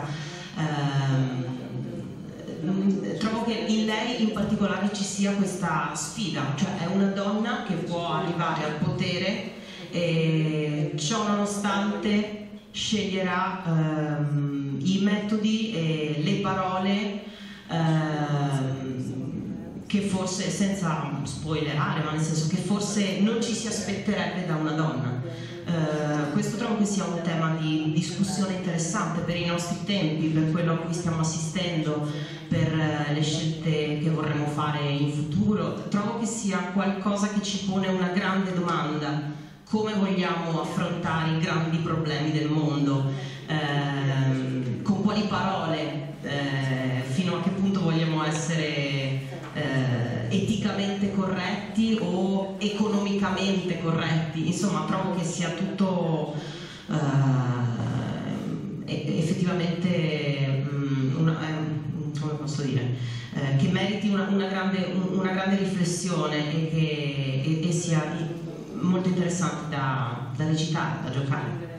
Eh, mh, trovo che in lei in particolare ci sia questa sfida, cioè è una donna che può arrivare al potere e ciò nonostante sceglierà ehm, i metodi e le parole ehm, che forse, senza spoilerare, ma nel senso che forse non ci si aspetterebbe da una donna. Uh, questo trovo che sia un tema di discussione interessante per i nostri tempi, per quello a cui stiamo assistendo, per uh, le scelte che vorremmo fare in futuro. Trovo che sia qualcosa che ci pone una grande domanda: come vogliamo affrontare i grandi problemi del mondo? Uh, con quali parole? Uh, fino a che punto vogliamo essere Eh, eticamente corretti o economicamente corretti? Insomma, trovo che sia tutto eh, effettivamente mh, una, eh, come posso dire, eh, che meriti una, una, grande, una grande riflessione e che e, e sia molto interessante da, da recitare, da giocare.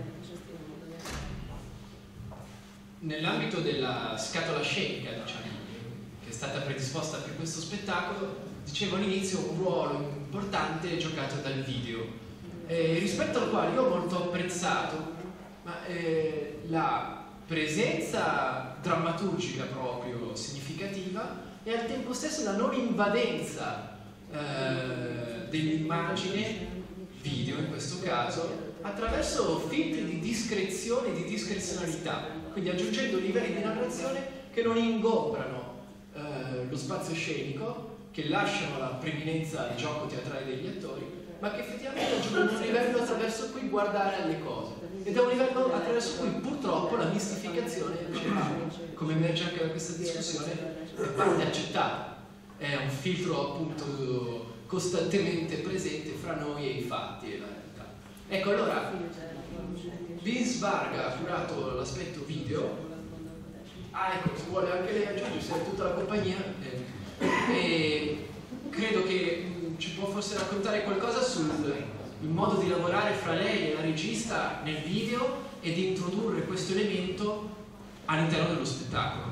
Nell'ambito della scatola scenica, diciamo, che è stata predisposta per questo spettacolo, dicevo all'inizio, un ruolo importante giocato dal video, eh, rispetto al quale io ho molto apprezzato ma, eh, la presenza drammaturgica proprio significativa e al tempo stesso la non invadenza eh, dell'immagine video in questo caso, attraverso filtri di discrezione e di discrezionalità, quindi aggiungendo livelli di narrazione che non ingombrano eh, lo spazio scenico, che lasciano la preminenza al gioco teatrale degli attori, ma che effettivamente aggiungono un livello attraverso cui guardare alle cose. Ed è un livello attraverso cui purtroppo la mistificazione, come emerge anche da questa discussione, è parte accettata. È un filtro appunto costantemente presente fra noi e i fatti e la realtà. Ecco, allora, Vince Varga ha curato l'aspetto video. Ah, ecco, se vuole anche lei aggiungersi a tutta la compagnia. Eh, e credo che mh, ci può forse raccontare qualcosa sul il modo di lavorare fra lei e la regista nel video e di introdurre questo elemento all'interno dello spettacolo.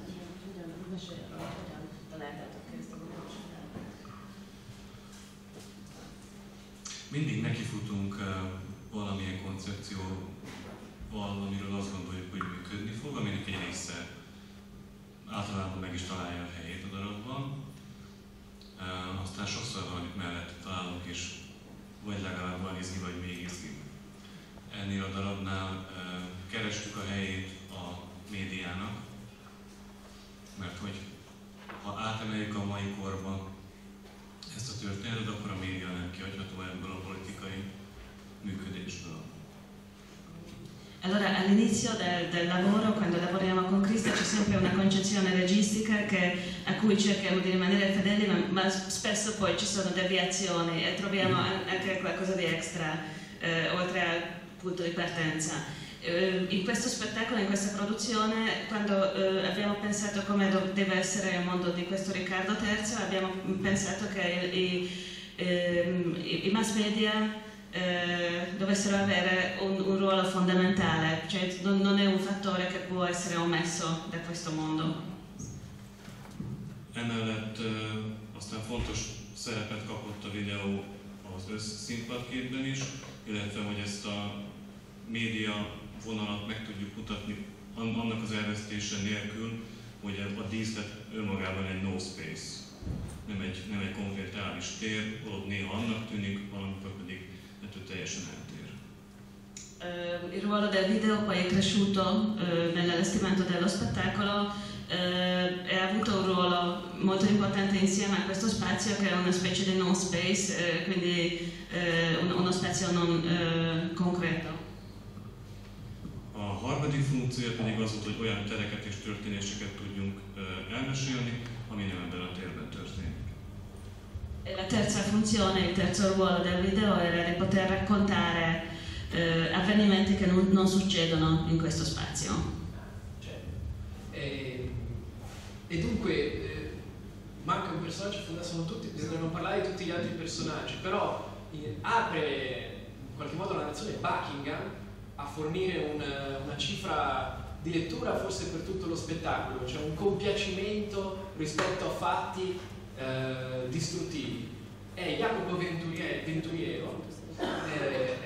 Mindig nekifutunk uh, valamilyen koncepció valamiről azt gondoljuk, hogy működni fog, aminek egy része általában meg is találja a helyét a darabban. Uh, aztán sokszor valamit mellett találunk is, vagy legalább van izgi, vagy még izgi. Ennél a darabnál uh, kerestük a helyét a médiának, mert hogy ha átemeljük a mai korba ezt a történetet, akkor a média nem kihagyható ebből a politikai működésből. Allora, all'inizio del, del lavoro, quando lavoriamo con Krista, c'è sempre una concezione registica che, a cui cerchiamo di rimanere fedeli, ma, ma spesso poi ci sono deviazioni e troviamo anche qualcosa di extra, eh, oltre al punto di partenza. Eh, in questo spettacolo, in questa produzione, quando eh, abbiamo pensato come deve essere il mondo di questo Riccardo terzo, abbiamo pensato che i, eh, i, i mass media Eh, dovessero avere un, un ruolo fondamentale, cioè non, non è un fattore che può essere omesso da questo mondo. Emellett uh, aztán fontos szerepet kapott a videó az összszínpadképben is, illetve hogy ezt a média vonalat meg tudjuk mutatni annak az elvesztése nélkül, hogy a díszlet önmagában egy no space, nem egy, nem egy konkrét reális tér, holott néha annak tűnik, valamikor pedig teljesen eltér. Uh, il ruolo del video poi è cresciuto uh, nell'allestimento dello spettacolo uh, e ha avuto un ruolo molto importante insieme a questo spazio che è una specie di non space, uh, quindi uh, un, uno spazio non uh, concreto. A harmadik funkciója pedig az volt, hogy olyan tereket és történéseket tudjunk uh, elmesélni, ami nem ebben a térben történik. E la terza funzione, il terzo ruolo del video era di poter raccontare eh, avvenimenti che non, non succedono in questo spazio. E, e dunque eh, manca un personaggio fondamentale, sono tutti, bisogna parlare di tutti gli altri personaggi, però eh, apre in qualche modo la nazione Buckingham a fornire un, una cifra di lettura forse per tutto lo spettacolo, cioè un compiacimento rispetto a fatti Eh, distruttivi. È Jacopo Venturie, Venturiero eh,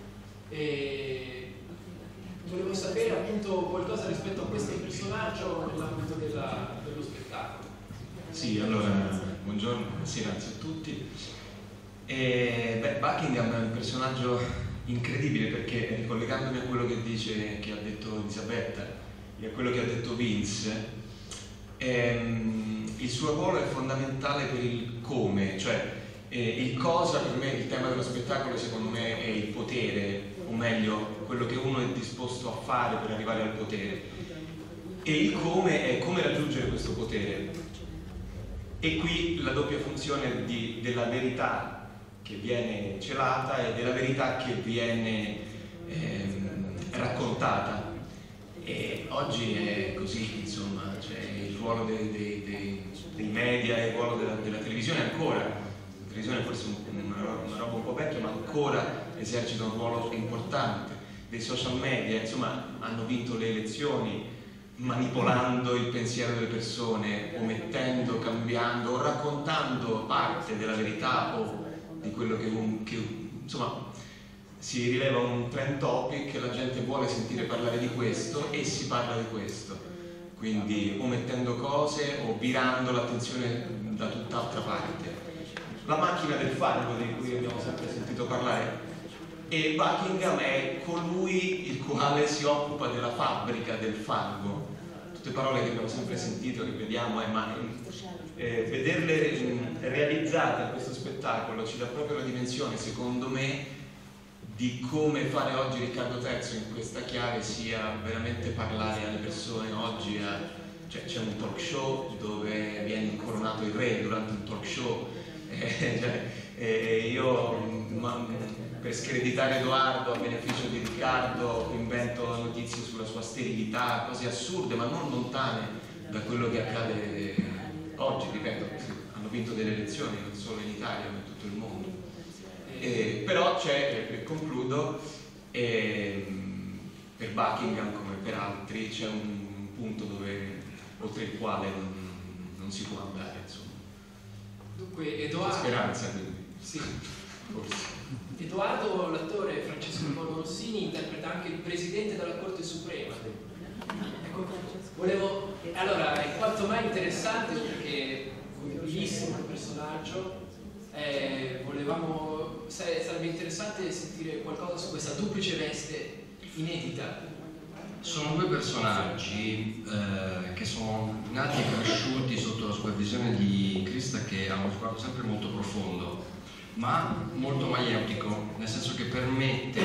e volevo sapere appunto qualcosa rispetto a questo personaggio nell'ambito della, dello spettacolo. Sì, allora, buongiorno, buonasera a tutti. E, beh, Buckingham è un personaggio incredibile perché, ricollegandomi a quello che dice, che ha detto Elisabetta e a quello che ha detto Vince, ehm, il suo ruolo è fondamentale per il come, cioè eh, il cosa per me, il tema dello spettacolo secondo me è il potere, o meglio quello che uno è disposto a fare per arrivare al potere, e il come è come raggiungere questo potere. E qui la doppia funzione di, della verità che viene celata e della verità che viene ehm, raccontata. E oggi è così, insomma, cioè il ruolo dei, dei, dei, dei media e il ruolo della, della televisione ancora, la televisione forse è una, una roba un po' vecchia, ma ancora esercita un ruolo importante, dei social media, insomma, hanno vinto le elezioni manipolando il pensiero delle persone, omettendo, cambiando o raccontando parte della verità o di quello che, un, che insomma, si rileva un trend topic e la gente vuole sentire parlare di questo e si parla di questo, quindi omettendo cose o virando l'attenzione da tutt'altra parte. La macchina del fango di cui abbiamo sempre sentito parlare. E Buckingham è colui il quale si occupa della fabbrica del fango. Tutte parole che abbiamo sempre sentito, che vediamo, eh, ma eh, vederle in, realizzate in questo spettacolo ci dà proprio la dimensione, secondo me, di come fare oggi Riccardo terzo in questa chiave sia veramente parlare alle persone oggi. A, cioè, c'è un talk show dove viene incoronato il re durante un talk show. Eh, cioè, eh, io ma, per screditare Edoardo a beneficio di Riccardo invento notizie sulla sua sterilità, cose assurde ma non lontane da quello che accade oggi, ripeto, hanno vinto delle elezioni non solo in Italia ma in tutto il mondo. Eh, però c'è, e concludo, eh, per Buckingham come per altri c'è un punto dove, oltre il quale non, non si può andare, insomma. Dunque, Edoardo... Speranza, quindi. Sì. Forse. Edoardo, l'attore Francesco Polo Rossini, interpreta anche il presidente della Corte Suprema. Ecco, volevo... Allora, è quanto mai interessante perché è bellissimo il personaggio. Eh, volevamo... Sarebbe interessante sentire qualcosa su questa duplice veste inedita. Sono due personaggi eh, che sono nati e cresciuti sotto la supervisione di Christa, che ha uno sguardo sempre molto profondo, ma molto maieutico, nel senso che permette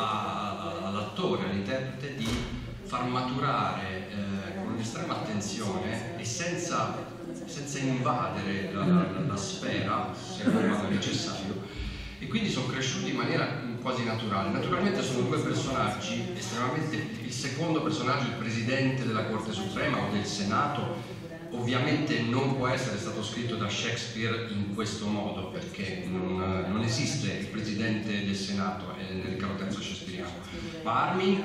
all'attore, all'interprete di far maturare eh, con un'estrema attenzione e senza, senza invadere la, la, la sfera, se non è necessario, e quindi sono cresciuti in maniera quasi naturale. Naturalmente sono due personaggi estremamente... Il secondo personaggio, il presidente della Corte Suprema o del Senato, ovviamente non può essere stato scritto da Shakespeare in questo modo, perché non, non esiste il presidente del Senato nel Riccardo terzo shakespeariano, ma Armin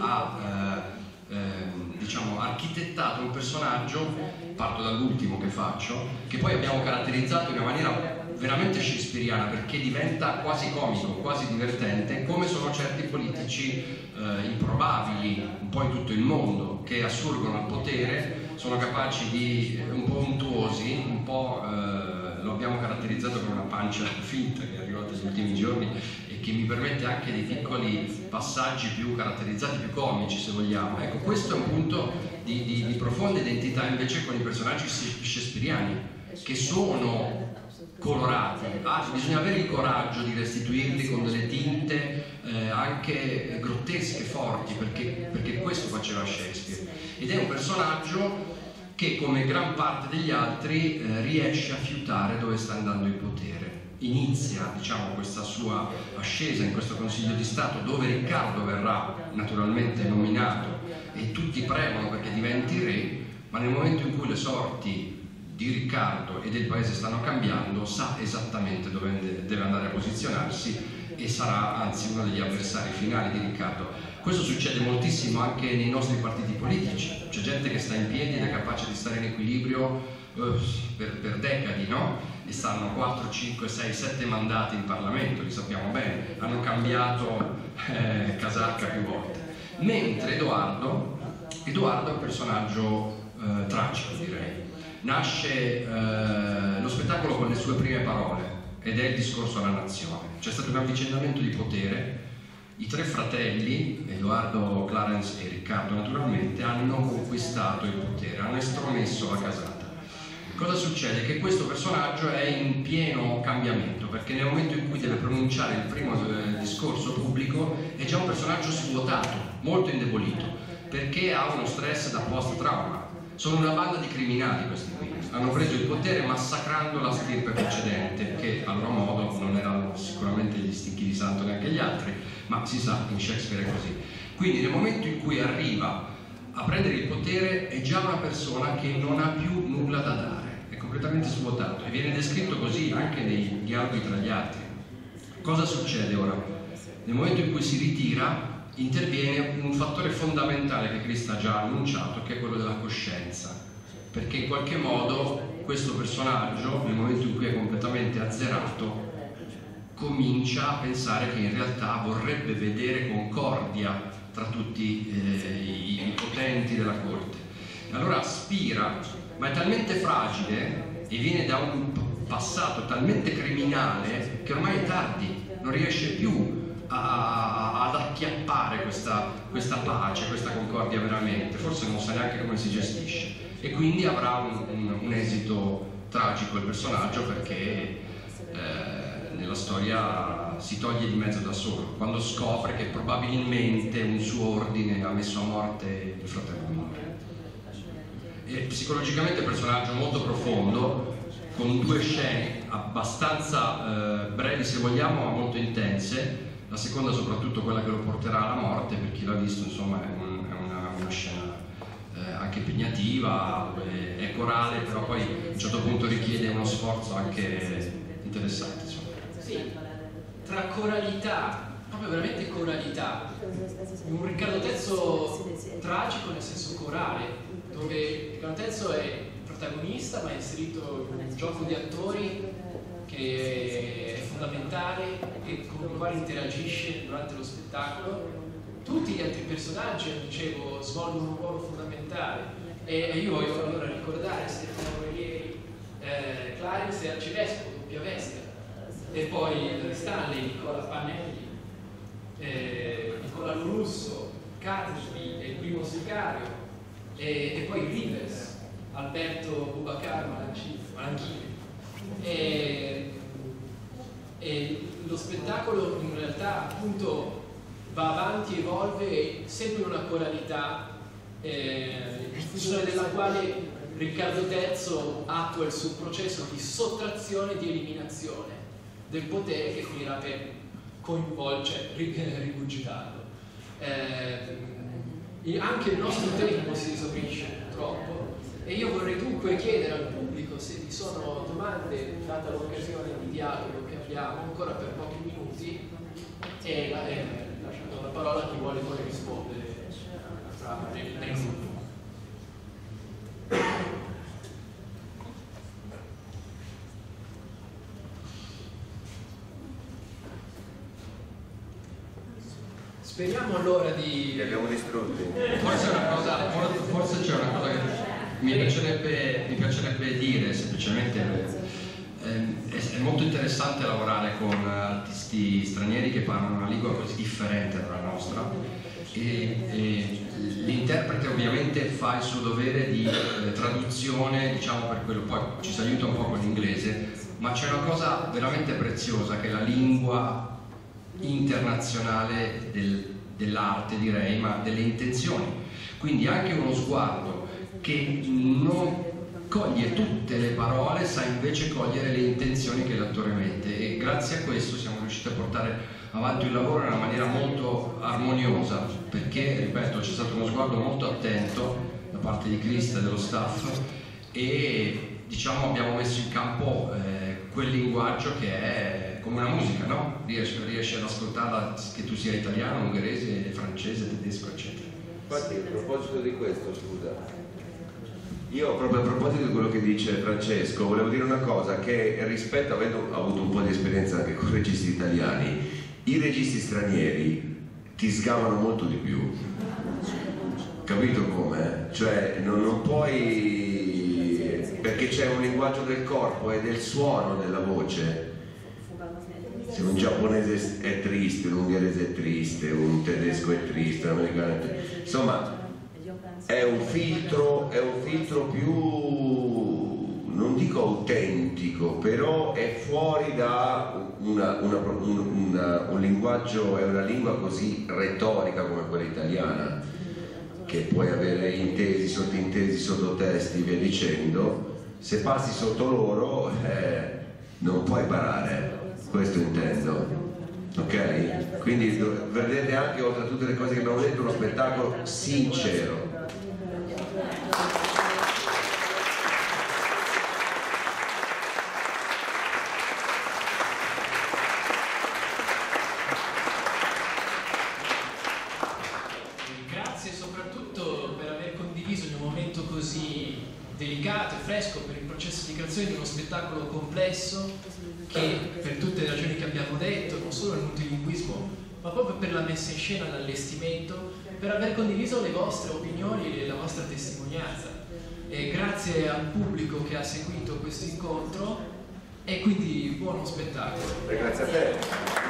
ha eh, eh, diciamo, architettato un personaggio, parto dall'ultimo che faccio, che poi abbiamo caratterizzato in una maniera veramente shakespeariana, perché diventa quasi comico, quasi divertente, come sono certi politici eh, improbabili un po' in tutto il mondo, che assurgono al potere, sono capaci di, un po' untuosi, un po' eh, lo abbiamo caratterizzato con una pancia finta che è arrivata negli ultimi giorni e che mi permette anche dei piccoli passaggi più caratterizzati, più comici se vogliamo. Ecco, questo è un punto di, di, di profonda identità invece con i personaggi shakespeariani, che sono colorati. Ah, bisogna avere il coraggio di restituirli con delle tinte eh, anche grottesche, forti, perché, perché questo faceva Shakespeare. Ed è un personaggio che, come gran parte degli altri, eh, riesce a fiutare dove sta andando il potere. Inizia, diciamo, questa sua ascesa in questo Consiglio di Stato, dove Riccardo verrà naturalmente nominato e tutti premono perché diventi re, ma nel momento in cui le sorti di Riccardo e del paese stanno cambiando, sa esattamente dove deve andare a posizionarsi e sarà anzi uno degli avversari finali di Riccardo. Questo succede moltissimo anche nei nostri partiti politici, c'è gente che sta in piedi ed è capace di stare in equilibrio uh, per, per decadi, no? E stanno quattro, cinque, sei, sette mandati in Parlamento, li sappiamo bene, hanno cambiato eh, casacca più volte. Mentre Edoardo, Edoardo è un personaggio eh, tragico, direi. Nasce eh, lo spettacolo con le sue prime parole ed è il discorso alla nazione. C'è stato un avvicendamento di potere, i tre fratelli, Edoardo, Clarence e Riccardo naturalmente, hanno conquistato il potere, hanno estromesso la casata. Cosa succede? Che questo personaggio è in pieno cambiamento, perché nel momento in cui deve pronunciare il primo eh, discorso pubblico è già un personaggio svuotato, molto indebolito, perché ha uno stress da post-trauma. Sono una banda di criminali questi qui, hanno preso il potere massacrando la stirpe precedente, che a loro modo non erano sicuramente gli stinchi di santo neanche gli altri, ma si sa, in Shakespeare è così. Quindi nel momento in cui arriva a prendere il potere è già una persona che non ha più nulla da dare, è completamente svuotato e viene descritto così anche nei dialoghi tra gli altri. Cosa succede ora? Nel momento in cui si ritira interviene un fattore fondamentale che Christa ha già annunciato, che è quello della coscienza, perché in qualche modo questo personaggio, nel momento in cui è completamente azzerato, comincia a pensare che in realtà vorrebbe vedere concordia tra tutti eh, i, i potenti della corte. Allora aspira, ma è talmente fragile e viene da un passato talmente criminale che ormai è tardi. non riesce più a, a, ad acchiappare questa, questa pace, questa concordia veramente, forse non sa neanche come si gestisce e quindi avrà un, un, un esito tragico il personaggio perché eh, nella storia si toglie di mezzo da solo, quando scopre che probabilmente un suo ordine ha messo a morte il fratello minore. E psicologicamente è un personaggio molto profondo, con due scene abbastanza eh, brevi se vogliamo, ma molto intense. La seconda soprattutto quella che lo porterà alla morte, per chi l'ha visto insomma è, un, è una, una scena eh, anche impegnativa, è, è corale, però poi a un certo punto richiede uno sforzo anche interessante. Insomma. Sì, tra coralità, proprio veramente coralità, un Riccardo terzo tragico nel senso corale, dove Riccardo terzo è protagonista ma è inserito in un gioco di attori che è fondamentale e con il quale interagisce durante lo spettacolo. Tutti gli altri personaggi, dicevo, svolgono un ruolo fondamentale e io voglio allora ricordare Stefano Guerrieri, eh, Clarence e Arcivescovo, doppia veste, e poi Stanley, Nicola Panelli, eh, Nicola Russo, Catesby e il primo sicario, e, e poi Rivers, Alberto Bubacar Malanchini. E, e lo spettacolo in realtà appunto va avanti, evolve sempre in una coralità eh, in funzione della quale Riccardo terzo attua il suo processo di sottrazione e di eliminazione del potere che finirà per coinvolgere, rigurgitarlo. Eh, anche il nostro tempo si esaurisce purtroppo. E io vorrei dunque chiedere al pubblico se vi sono domande, data l'occasione di dialogo che abbiamo ancora per pochi minuti, e la, eh, lasciando la parola a chi vuole poi rispondere nel, nel gruppo. Speriamo allora di... Li abbiamo distrutti. Forse, una cosa, forse c'è una cosa che mi piacerebbe, mi piacerebbe dire, semplicemente eh, è, è molto interessante lavorare con artisti stranieri che parlano una lingua così differente dalla nostra e, e l'interprete ovviamente fa il suo dovere di eh, traduzione, diciamo, per quello, poi ci si aiuta un po' con l'inglese, ma c'è una cosa veramente preziosa che è la lingua internazionale del, dell'arte, direi, ma delle intenzioni. Quindi anche uno sguardo che non coglie tutte le parole sa invece cogliere le intenzioni che l'attore mette, e grazie a questo siamo riusciti a portare avanti un lavoro in una maniera molto armoniosa, perché, ripeto, c'è stato uno sguardo molto attento da parte di Krista e dello staff e diciamo abbiamo messo in campo eh, quel linguaggio che è come una musica, no? Riesci, riesci ad ascoltarla che tu sia italiano, ungherese, francese, tedesco, eccetera. Infatti, a proposito di questo, scusa, io proprio a proposito di quello che dice Francesco, volevo dire una cosa, che rispetto, avendo avuto un po' di esperienza anche con registi italiani, i registi stranieri ti sgamano molto di più, capito come? Cioè non, non puoi, perché c'è un linguaggio del corpo e del suono della voce. Se un giapponese è triste, un ungherese è triste, un tedesco è triste, un americano è triste, insomma è un filtro, è un filtro più, non dico autentico, però è fuori da una, una, un, una, un linguaggio, è una lingua così retorica come quella italiana, che puoi avere intesi, sottintesi, sottotesti, via dicendo. Se passi sotto loro eh, non puoi parare. Questo intendo, ok? Quindi vedete anche, oltre a tutte le cose che abbiamo detto, uno spettacolo sincero. Grazie soprattutto per aver condiviso in un momento così delicato e fresco per il processo di creazione di uno spettacolo complesso che, per tutte le ragioni che abbiamo detto, non solo nel multilinguismo ma proprio per la messa in scena, l'allestimento, per aver condiviso le vostre opinioni e la vostra testimonianza. E grazie al pubblico che ha seguito questo incontro e quindi buono spettacolo. E grazie a te.